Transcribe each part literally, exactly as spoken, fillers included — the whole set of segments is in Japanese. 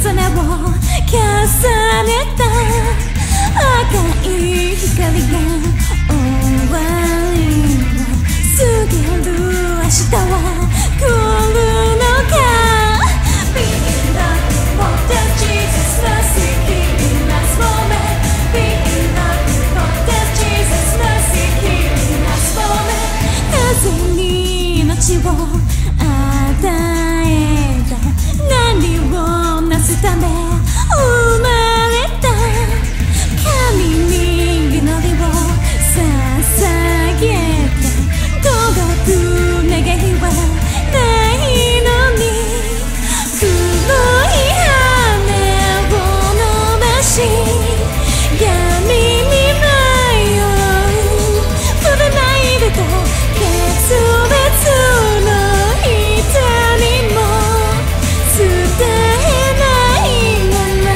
重ねた赤い光が終わりを告げる明日は来るのか Being love for the Jesus mercy healing last moment Being love for the Jesus mercy healing last moment 風に命を与えた何をなすため生まれた神に祈りを捧げて届く願いはないのに黒い羽を伸ばし闇に迷うプロナイルと決別の痛みも伝えないまま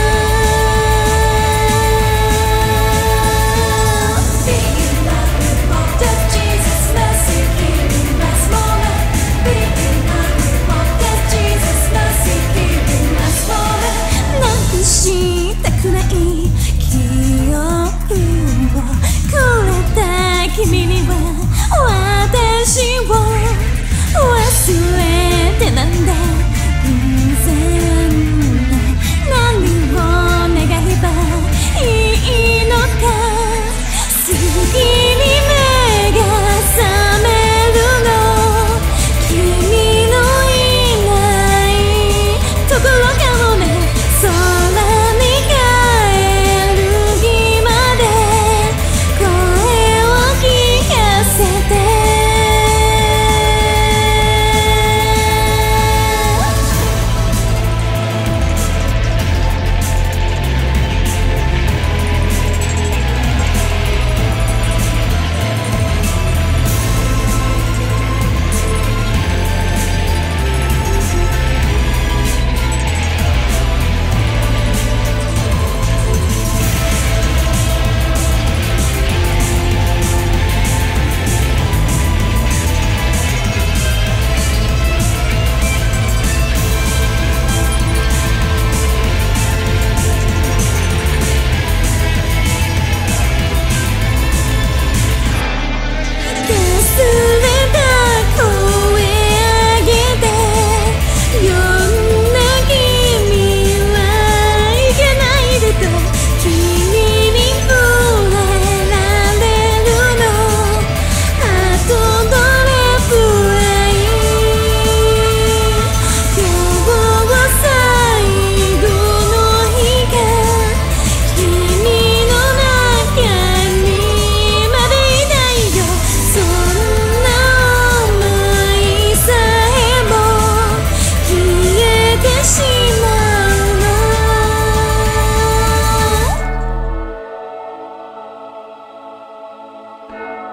Being love for the Jesus mercy healing last moment Being love for the Jesus mercy healing last moment なくしたくない記憶をくれた君には私を忘れてなんだ偶然何を願えばいいのか次に目が覚めるの君のいないところかもね空に帰る日まで声を聞かせて you